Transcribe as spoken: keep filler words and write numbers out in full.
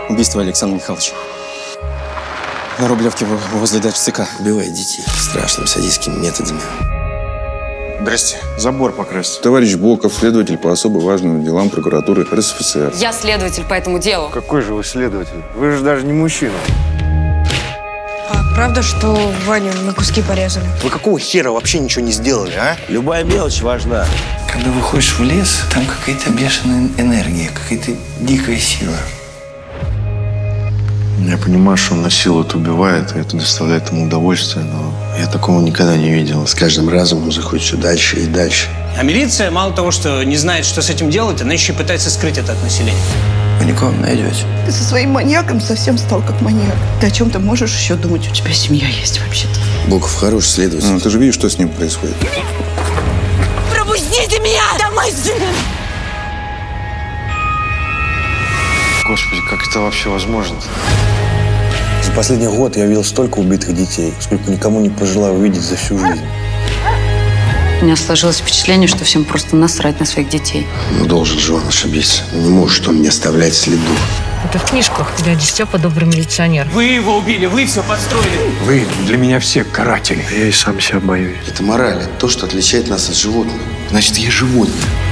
Убийство Александра Михайловича. На Рублевке возле дачи ЦК. Убивает детей страшными садистскими методами. Здрасте. Забор покрасить. Товарищ Боков, следователь по особо важным делам прокуратуры РСФСР. Я следователь по этому делу. Какой же вы следователь? Вы же даже не мужчина. А правда, что Ваню на куски порезали? Вы какого хера вообще ничего не сделали, а? Любая мелочь важна. Когда выходишь в лес, там какая-то бешеная энергия, какая-то дикая сила. Я понимаю, что он насилует, убивает, и это доставляет ему удовольствие, но я такого никогда не видел. С каждым разом он заходит все дальше и дальше. А милиция мало того, что не знает, что с этим делать, она еще и пытается скрыть это от населения. Вы никого не найдете. Ты со своим маньяком совсем стал как маньяк. Ты о чем ты можешь еще думать? У тебя семья есть вообще-то. Боков хороший следователь. Ну, ты же видишь, что с ним происходит. Пропустите меня! Домой! Господи, как это вообще возможно? За последний год я видел столько убитых детей, сколько никому не пожелаю увидеть за всю жизнь. У меня сложилось впечатление, что всем просто насрать на своих детей. Ну, должен же он ошибиться. Не может он не оставлять следу. Это в книжках дядя Степа добрый милиционер. Вы его убили, вы все подстроили. Вы для меня все каратели. Я и сам себя боюсь. Это мораль, это то, что отличает нас от животных. Значит, я животное.